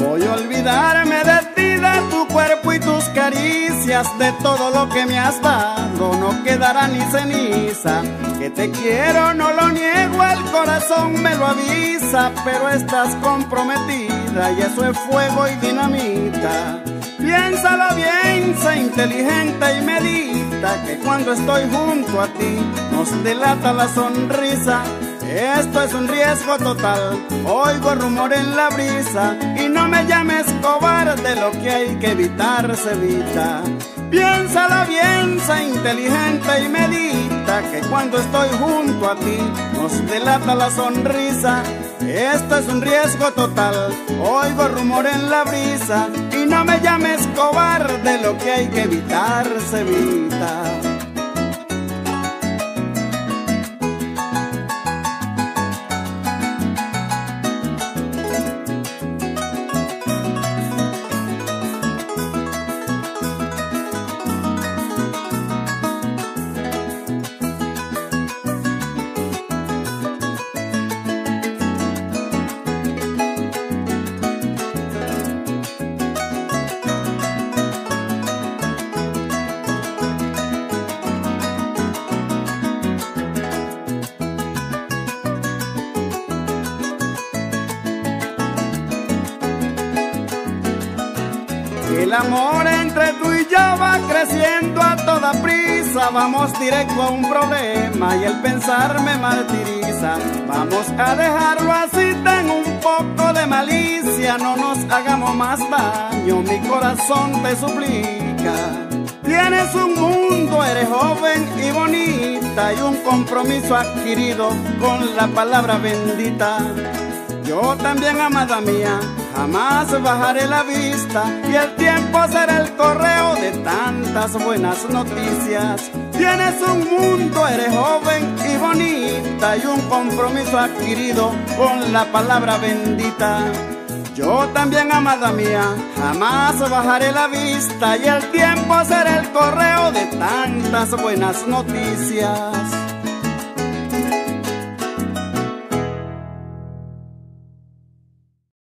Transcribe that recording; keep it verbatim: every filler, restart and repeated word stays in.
Voy a olvidarme de ti, de tu cuerpo y tus caricias, de todo lo que me has dado, no quedará ni ceniza. Que te quiero no lo niego, el corazón me lo avisa, pero estás comprometida y eso es fuego y dinamita. Piénsalo bien, sé inteligente y medita que cuando estoy junto a ti nos delata la sonrisa. Esto es un riesgo total, oigo rumor en la brisa y no me llames cobarde, lo que hay que evitar se evita. Piénsala bien, sé inteligente y medita que cuando estoy junto a ti nos delata la sonrisa. Esto es un riesgo total, oigo rumor en la brisa y no me llames cobarde, lo que hay que evitar se evita. El amor entre tú y yo va creciendo a toda prisa. Vamos directo a un problema y el pensar me martiriza. Vamos a dejarlo así, ten un poco de malicia. No nos hagamos más daño, mi corazón te suplica. Tienes un mundo, eres joven y bonita, y un compromiso adquirido con la palabra bendita. Yo también, amada mía, jamás bajaré la vista y el tiempo será el correo de tantas buenas noticias. Tienes un mundo, eres joven y bonita, y un compromiso adquirido con la palabra bendita. Yo también, amada mía, jamás bajaré la vista y el tiempo será el correo de tantas buenas noticias.